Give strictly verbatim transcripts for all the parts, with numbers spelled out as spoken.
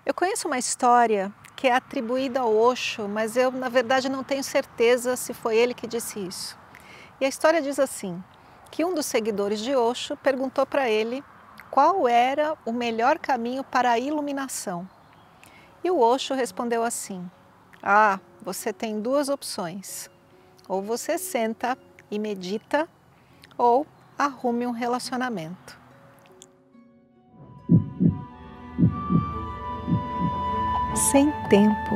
Eu conheço uma história que é atribuída ao Osho, mas eu, na verdade, não tenho certeza se foi ele que disse isso. E a história diz assim, que um dos seguidores de Osho perguntou para ele qual era o melhor caminho para a iluminação. E o Osho respondeu assim, ah, você tem duas opções, ou você senta e medita, ou arrume um relacionamento. Sem tempo,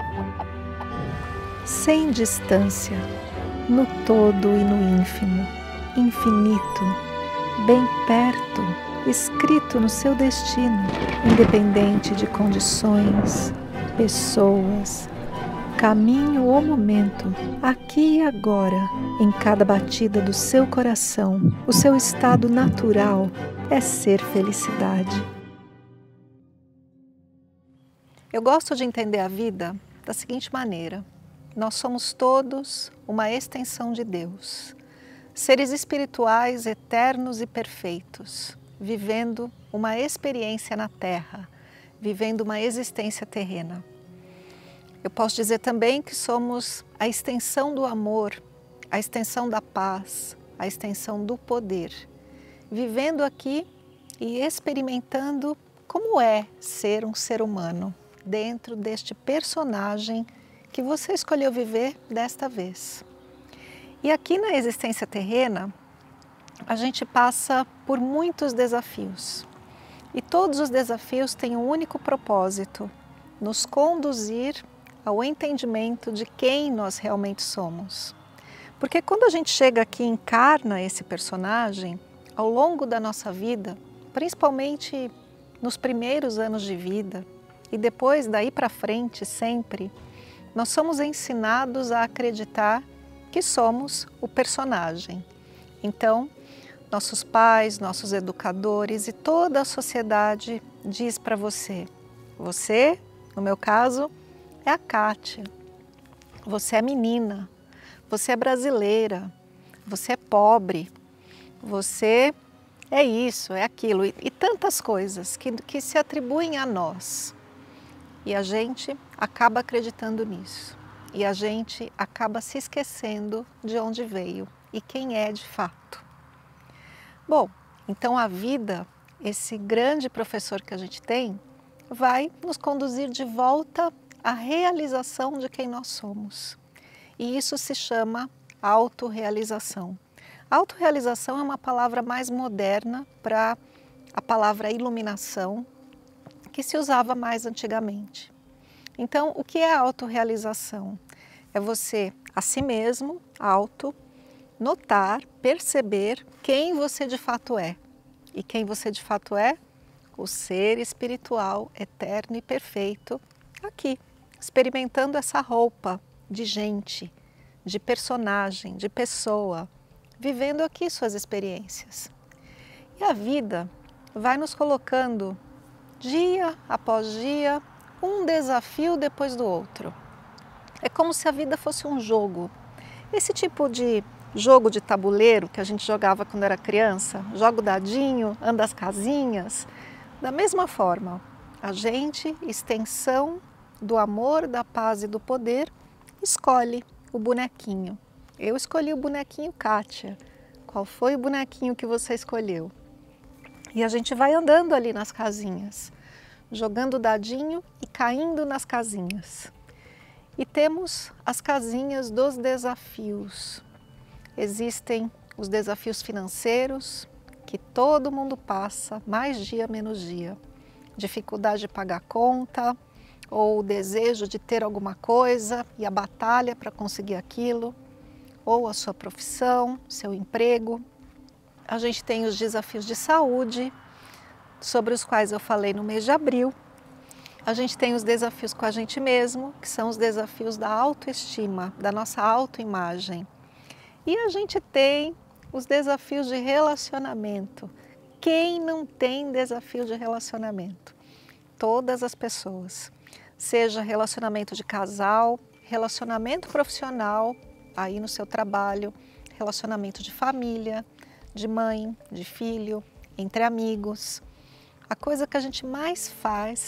sem distância, no todo e no ínfimo, infinito, bem perto, escrito no seu destino, independente de condições, pessoas, caminho ou momento, aqui e agora, em cada batida do seu coração, o seu estado natural é ser felicidade. Eu gosto de entender a vida da seguinte maneira: nós somos todos uma extensão de Deus, seres espirituais eternos e perfeitos, vivendo uma experiência na Terra, vivendo uma existência terrena. Eu posso dizer também que somos a extensão do amor, a extensão da paz, a extensão do poder, vivendo aqui e experimentando como é ser um ser humano dentro deste personagem que você escolheu viver desta vez. E aqui na existência terrena, a gente passa por muitos desafios. E todos os desafios têm um único propósito: nos conduzir ao entendimento de quem nós realmente somos. Porque quando a gente chega aqui e encarna esse personagem, ao longo da nossa vida, principalmente nos primeiros anos de vida, e depois daí para frente sempre, nós somos ensinados a acreditar que somos o personagem. Então, nossos pais, nossos educadores e toda a sociedade diz para você, você, no meu caso, é a Kátia, você é menina, você é brasileira, você é pobre, você é isso, é aquilo, e, e tantas coisas que, que se atribuem a nós. E a gente acaba acreditando nisso. E a gente acaba se esquecendo de onde veio e quem é de fato. Bom, então a vida, esse grande professor que a gente tem, vai nos conduzir de volta à realização de quem nós somos. E isso se chama autorrealização. Autorrealização é uma palavra mais moderna para a palavra iluminação, que se usava mais antigamente. Então, o que é a autorrealização? É você, a si mesmo, auto, notar, perceber quem você de fato é. E quem você de fato é? O ser espiritual, eterno e perfeito, aqui, experimentando essa roupa de gente, de personagem, de pessoa, vivendo aqui suas experiências. E a vida vai nos colocando dia após dia, um desafio depois do outro. É como se a vida fosse um jogo. Esse tipo de jogo de tabuleiro que a gente jogava quando era criança, joga o dadinho, anda as casinhas, da mesma forma, a gente, extensão do amor, da paz e do poder, escolhe o bonequinho. Eu escolhi o bonequinho Kátia. Qual foi o bonequinho que você escolheu? E a gente vai andando ali nas casinhas, jogando o dadinho e caindo nas casinhas. E temos as casinhas dos desafios. Existem os desafios financeiros, que todo mundo passa, mais dia menos dia. Dificuldade de pagar conta, ou o desejo de ter alguma coisa e a batalha para conseguir aquilo, ou a sua profissão, seu emprego. A gente tem os desafios de saúde, sobre os quais eu falei no mês de abril. A gente tem os desafios com a gente mesmo, que são os desafios da autoestima, da nossa autoimagem. E a gente tem os desafios de relacionamento. Quem não tem desafio de relacionamento? Todas as pessoas. Seja relacionamento de casal, relacionamento profissional, aí no seu trabalho, relacionamento de família, de mãe, de filho, entre amigos. A coisa que a gente mais faz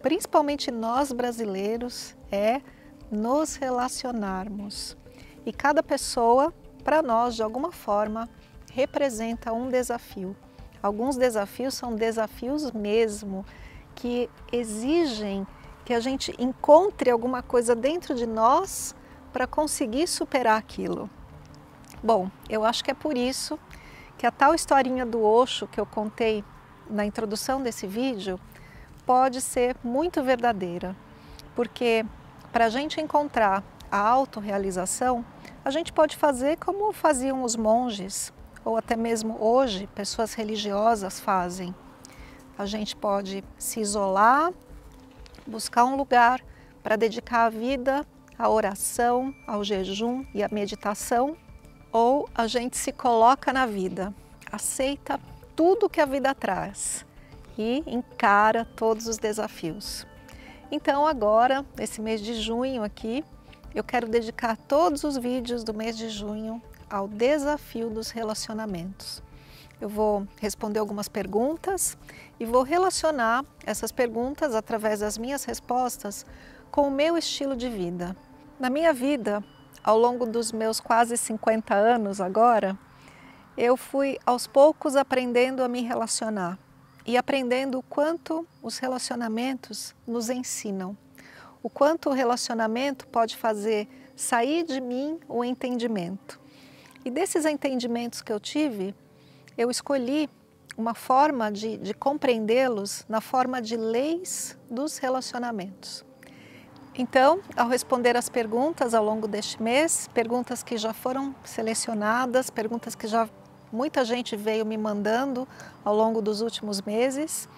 principalmente nós brasileiros, é nos relacionarmos. E cada pessoa, para nós, de alguma forma, representa um desafio. Alguns desafios são desafios mesmo, que exigem que a gente encontre alguma coisa dentro de nós para conseguir superar aquilo. Bom, eu acho que é por isso que a tal historinha do Osho que eu contei na introdução desse vídeo pode ser muito verdadeira, porque para a gente encontrar a autorrealização, a gente pode fazer como faziam os monges, ou até mesmo hoje pessoas religiosas fazem. A gente pode se isolar, buscar um lugar para dedicar a vida à oração, ao jejum e à meditação, ou a gente se coloca na vida, aceita tudo que a vida traz e encara todos os desafios. Então agora, nesse mês de junho aqui, eu quero dedicar todos os vídeos do mês de junho ao desafio dos relacionamentos. Eu vou responder algumas perguntas e vou relacionar essas perguntas através das minhas respostas com o meu estilo de vida. Na minha vida, ao longo dos meus quase cinquenta anos agora, eu fui aos poucos aprendendo a me relacionar e aprendendo o quanto os relacionamentos nos ensinam, o quanto o relacionamento pode fazer sair de mim o entendimento. E desses entendimentos que eu tive, eu escolhi uma forma de, de compreendê-los na forma de leis dos relacionamentos. Então, ao responder as perguntas ao longo deste mês, perguntas que já foram selecionadas, perguntas que já muita gente veio me mandando ao longo dos últimos meses,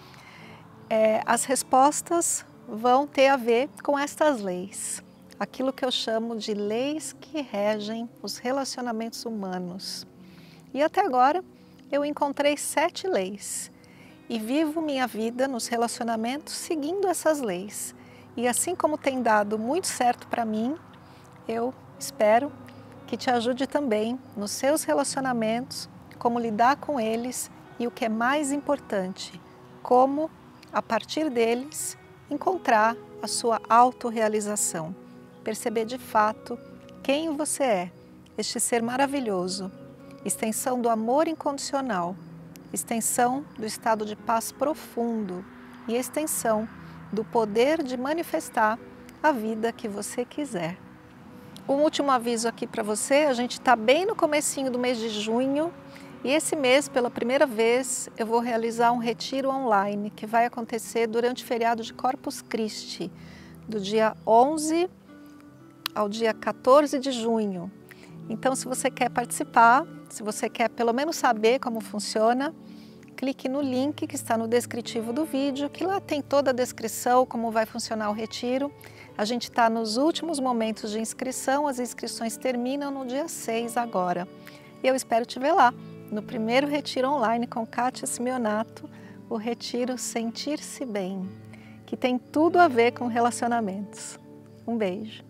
é, as respostas vão ter a ver com estas leis, aquilo que eu chamo de leis que regem os relacionamentos humanos. E até agora, eu encontrei sete leis e vivo minha vida nos relacionamentos seguindo essas leis. E assim como tem dado muito certo para mim, eu espero que te ajude também nos seus relacionamentos, como lidar com eles e o que é mais importante, como, a partir deles, encontrar a sua autorrealização, perceber de fato quem você é, este ser maravilhoso, extensão do amor incondicional, extensão do estado de paz profundo e extensão do poder de manifestar a vida que você quiser. Um último aviso aqui para você, a gente está bem no comecinho do mês de junho e esse mês, pela primeira vez, eu vou realizar um retiro online que vai acontecer durante o feriado de Corpus Christi, do dia onze ao dia quatorze de junho. Então, se você quer participar, se você quer pelo menos saber como funciona, clique no link que está no descritivo do vídeo, que lá tem toda a descrição, como vai funcionar o retiro. A gente está nos últimos momentos de inscrição, as inscrições terminam no dia seis agora. E eu espero te ver lá, no primeiro retiro online com Kátia Simeonato, o retiro Sentir-se Bem, que tem tudo a ver com relacionamentos. Um beijo!